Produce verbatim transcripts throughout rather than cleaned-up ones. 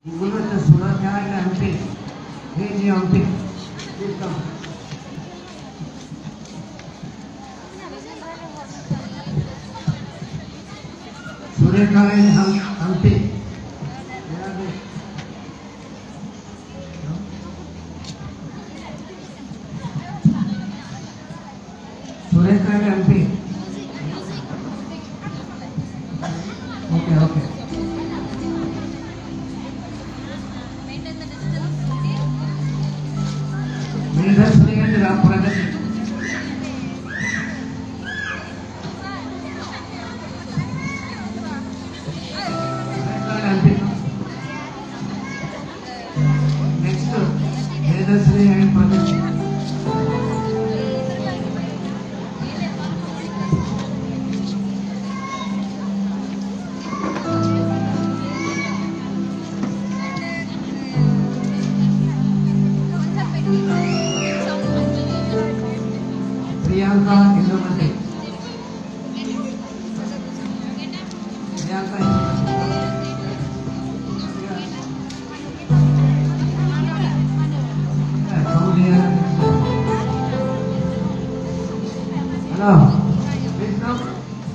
Google with the Surakat M P. Hey, G M P. Please come. Surakat M P. Surakat M P. Okay, okay. Medhasri and Ram Pragati. Next, Medhasri and Pragati. Priyanka Indumati. Priyanka Hello. Please come.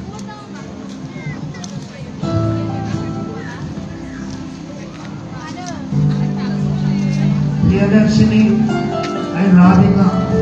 Priyadarshini and Radhika.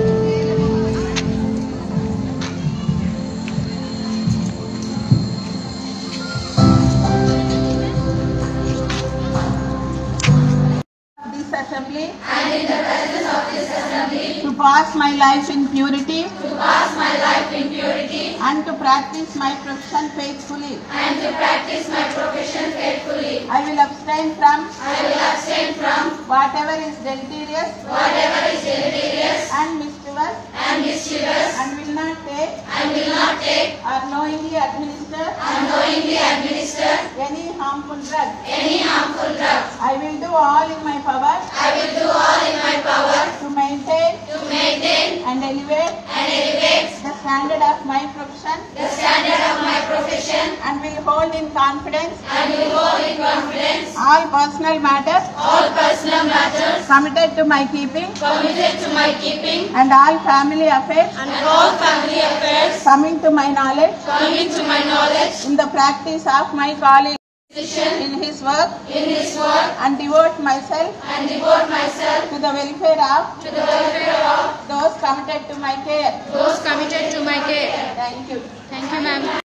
Assembly and in the presence of this assembly to pass my life in purity to pass my life in purity and to practice my profession faithfully. and to practice my profession faithfully. I will abstain from I will abstain from whatever is deleterious whatever is deleterious and mischievous and mischievous and will not take and will not take or knowingly administer unknowingly administer any harmful drug. any harmful drug. I will do all in my power I will do all in my power to maintain to maintain and elevate and elevate the standard of my profession the standard of my profession and will hold in confidence and will hold in confidence all personal matters all personal matters committed to my keeping committed to my keeping and all family affairs and all family affairs coming to my knowledge coming to my knowledge in the practice of my calling position in his work in his work and devote myself and devote myself to the welfare of to the welfare of those committed to my care. those committed to my care. Thank you. Thank you, ma'am.